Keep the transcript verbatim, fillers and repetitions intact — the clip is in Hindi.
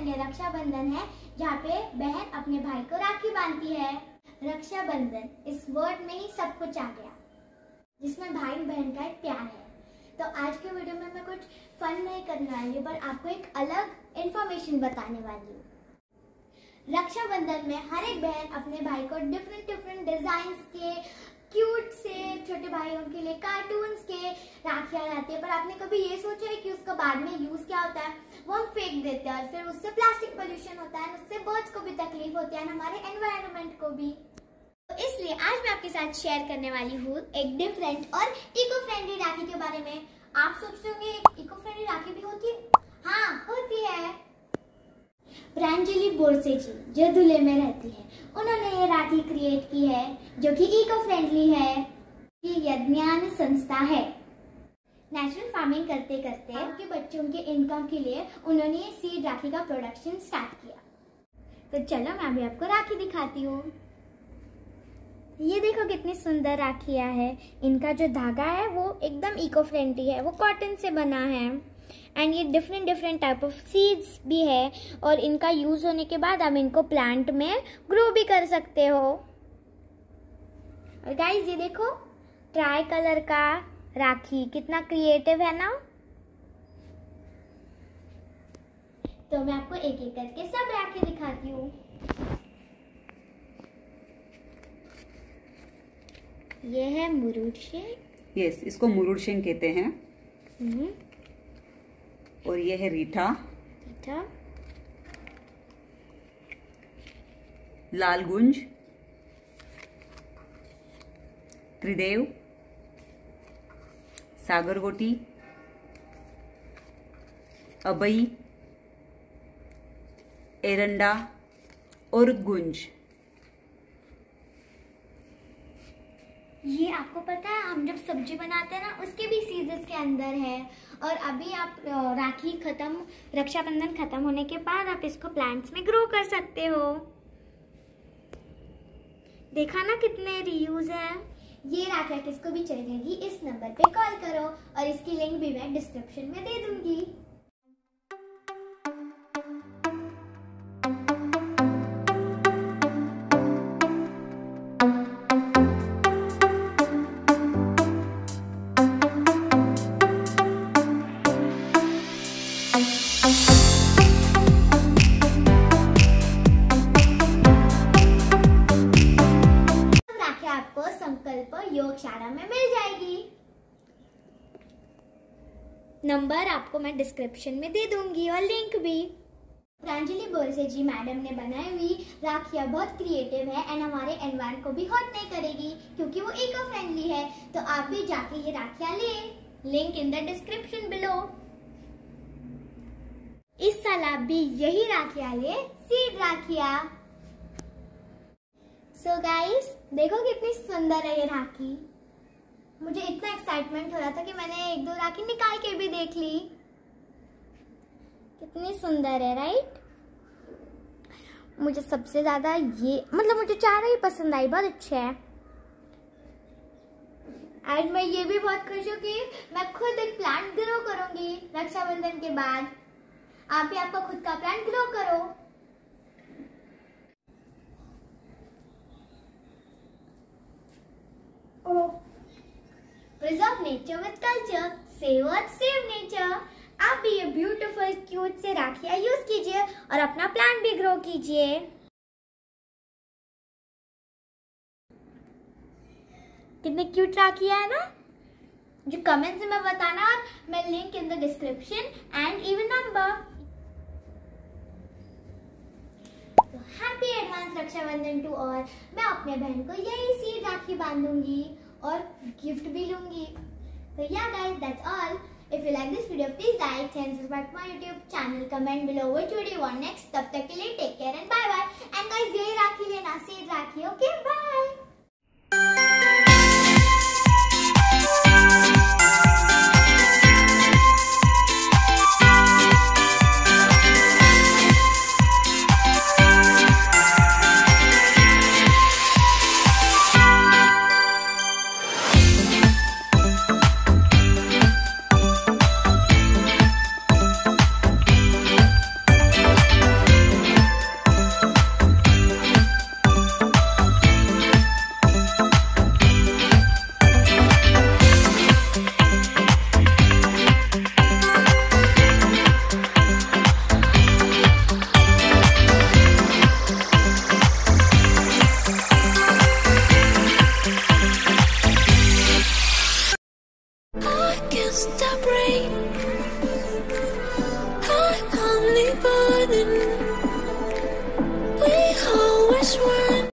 संडे रक्षाबंधन है, जहाँ पे बहन अपने भाई को राखी बांधती है। रक्षाबंधन इस वर्ड में ही सब कुछ आ गया, जिसमें भाई बहन का एक प्यार है। तो आज के वीडियो में मैं कुछ फन नहीं करने वाली हूँ, पर आपको एक अलग इंफॉर्मेशन बताने वाली हूँ। रक्षाबंधन में हर एक बहन अपने भाई को डिफरेंट डिफरेंट डिजाइन के क्यूट से छोटे भाइयों के लिए कार्टून्स के राखियां लाती है। पर आपने कभी ये सोचा है कि उसका बाद में यूज क्या होता है? वो हम फेंक देते हैं और फिर उससे प्लास्टिक पोल्यूशन होता है, उससे बर्ड्स को भी तकलीफ होती है, हमारे एनवायरनमेंट को भी। तो इसलिए आज मैं आपके साथ शेयर करने वाली हूँ एक डिफरेंट और इको फ्रेंडली राखी के बारे में। आप सोचते होंगे इको फ्रेंडली राखी भी होती है? हाँ, होती है। प्रांजलि बोरसे जी जो धुले में रहती है, उन्होंने ये राखी क्रिएट की है जो कि इको फ्रेंडली है। ये यज्ञान संस्था है। नेचुरल फार्मिंग करते करते उनके बच्चों के इनकम के लिए उन्होंने ये सीड राखी का प्रोडक्शन स्टार्ट किया। तो चलो मैं अभी आपको राखी दिखाती हूँ। ये देखो कितनी सुंदर राखियाँ है। इनका जो धागा है वो एकदम इको फ्रेंडली है, वो कॉटन से बना है। एंड ये different different type of seeds भी है और इनका यूज होने के बाद आप इनको प्लांट में ग्रो भी कर सकते हो। और गाइस ये देखो ट्राई कलर का राखी कितना क्रिएटिव है ना। तो मैं आपको एक एक करके सब राखी दिखाती हूँ। ये है मुरुडशेन। यस, इसको मुरुडशेन कहते हैं। हम्म। और ये है रीठा, रीठा, लालगुंज, त्रिदेव, सागरगोटी, अबई, एरंडा और गुंज। ये आपको पता है हम जब सब्जी बनाते हैं ना, उसके भी सीजन के अंदर है। और अभी आप राखी खत्म, रक्षाबंधन खत्म होने के बाद आप इसको प्लांट्स में ग्रो कर सकते हो। देखा ना कितने रीयूज है। ये राखी किसको भी चाहिएगी इस नंबर पे कॉल करो और इसकी लिंक भी मैं डिस्क्रिप्शन में दे दूंगी। आपको संकल्प योगशाला में मिल जाएगी। नंबर आपको मैं डिस्क्रिप्शन में दे दूंगी और लिंक भी। प्रांजलि बोरसे जी मैडम ने बनाई हुई राखियां बहुत क्रिएटिव है एंड हमारे एनवायरनमेंट को भी हर्ट नहीं करेगी क्योंकि वो इको फ्रेंडली है। तो आप भी जाके ये राखियां लें, link in the description below. इस साल आप भी यही राखियां ले, सीड राखियां। सो गाइस देखो कितनी सुंदर है ये राखी। मुझे इतना एक्साइटमेंट हो रहा था कि मैंने एक दो राखी निकाल के भी देख ली। कितनी सुंदर है, राइट? मुझे सबसे ज्यादा ये, मतलब मुझे चारों ही पसंद आई, बहुत अच्छे है। एंड मैं ये भी बहुत खुश हूँ कि मैं खुद एक प्लांट ग्रो करूंगी रक्षाबंधन के बाद। आप भी आपका खुद का प्लांट ग्रो करो। Preserve nature with culture, save earth, save nature। आप भी ये ब्यूटीफुल क्यूट से राखियां यूज कीजिए और अपना प्लांट भी ग्रो कीजिए। कितने क्यूट राखियां है ना। जो कमेंट्स में बताना और मैं link in the description and even number. Happy advance Rakshabandhan to all. मैं अपने बहन को यही सीड राखी बांधूंगी और गिफ्ट भी लूंगी। तो yeah guys that's all. If you like this video please like and subscribe my YouTube channel, comment below which video you want next. तब तक के लिए